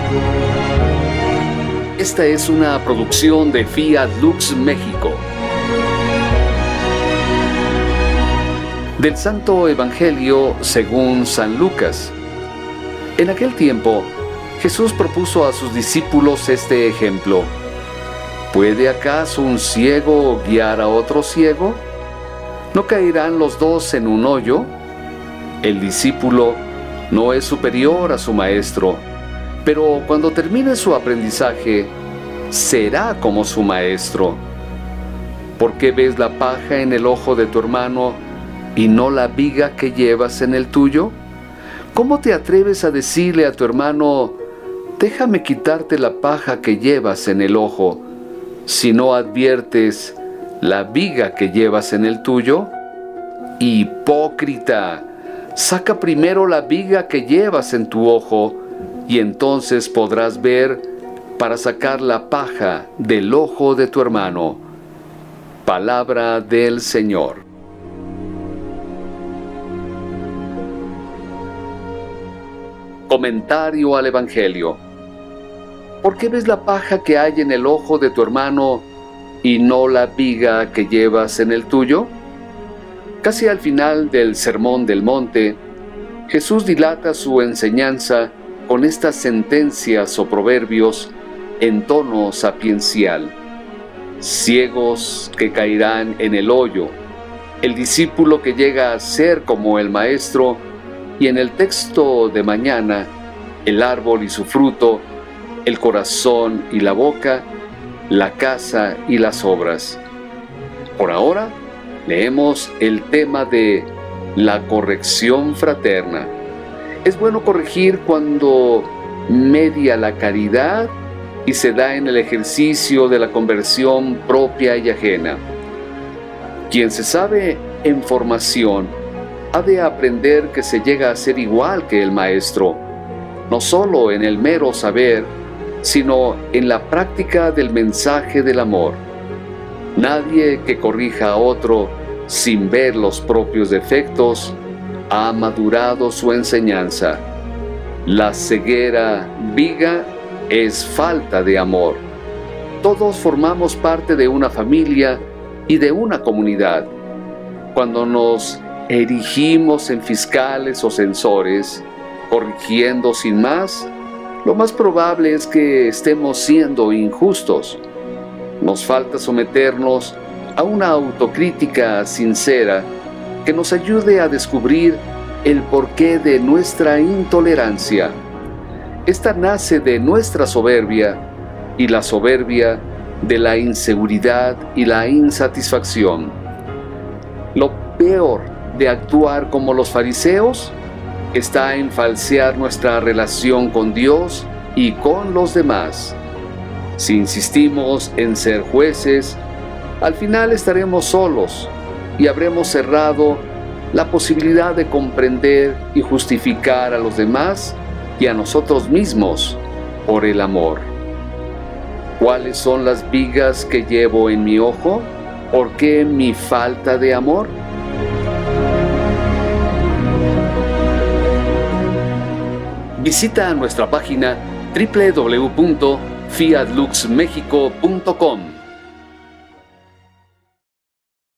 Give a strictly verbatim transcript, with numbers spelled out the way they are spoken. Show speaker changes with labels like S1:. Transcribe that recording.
S1: Esta es una producción de Fiat Lux México. Del Santo Evangelio según San Lucas. En aquel tiempo, Jesús propuso a sus discípulos este ejemplo: ¿puede acaso un ciego guiar a otro ciego? ¿No caerán los dos en un hoyo? El discípulo no es superior a su maestro, pero cuando termine su aprendizaje, será como su maestro. ¿Por qué ves la paja en el ojo de tu hermano y no la viga que llevas en el tuyo? ¿Cómo te atreves a decirle a tu hermano: déjame quitarte la paja que llevas en el ojo, si no adviertes la viga que llevas en el tuyo? Hipócrita, saca primero la viga que llevas en tu ojo, y entonces podrás ver para sacar la paja del ojo de tu hermano. Palabra del Señor. Comentario al Evangelio. ¿Por qué ves la paja que hay en el ojo de tu hermano y no la viga que llevas en el tuyo? Casi al final del Sermón del Monte, Jesús dilata su enseñanza con estas sentencias o proverbios en tono sapiencial. Ciegos que caerán en el hoyo, el discípulo que llega a ser como el maestro, y en el texto de mañana, el árbol y su fruto, el corazón y la boca, la casa y las obras. Por ahora, leemos el tema de la corrección fraterna. Es bueno corregir cuando media la caridad y se da en el ejercicio de la conversión propia y ajena. Quien se sabe en formación ha de aprender que se llega a ser igual que el maestro, no solo en el mero saber, sino en la práctica del mensaje del amor. Nadie que corrija a otro sin ver los propios defectos ha madurado su enseñanza. La ceguera viga es falta de amor. Todos formamos parte de una familia y de una comunidad. Cuando nos erigimos en fiscales o censores, corrigiendo sin más, lo más probable es que estemos siendo injustos. Nos falta someternos a una autocrítica sincera que nos ayude a descubrir el porqué de nuestra intolerancia. Esta nace de nuestra soberbia, y la soberbia de la inseguridad y la insatisfacción. Lo peor de actuar como los fariseos está en falsear nuestra relación con Dios y con los demás. Si insistimos en ser jueces, al final estaremos solos y habremos cerrado la posibilidad de comprender y justificar a los demás y a nosotros mismos por el amor. ¿Cuáles son las vigas que llevo en mi ojo? ¿Por qué mi falta de amor? Visita nuestra página doble u doble u doble u punto fiat lux mexico punto com.